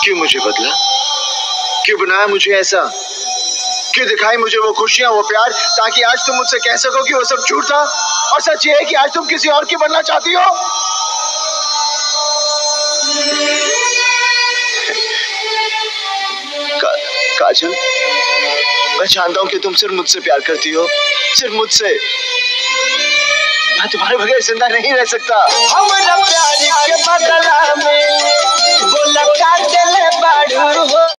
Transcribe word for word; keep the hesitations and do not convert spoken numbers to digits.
क्यों मुझे बदला? क्यों बनाया मुझे ऐसा? क्यों दिखाई मुझे वो खुशियां, वो प्यार, ताकि आज तुम मुझसे कह सको कि वो सब झूठ था? और सच ये है कि आज तुम किसी और की बनना चाहती हो। का, काजल, मैं जानता हूं कि तुम सिर्फ मुझसे प्यार करती हो, सिर्फ मुझसे। मैं तुम्हारे बगैर जिंदा नहीं रह सकता। हमारा प्यार के बदला में बोला काटले बाड़ू हो।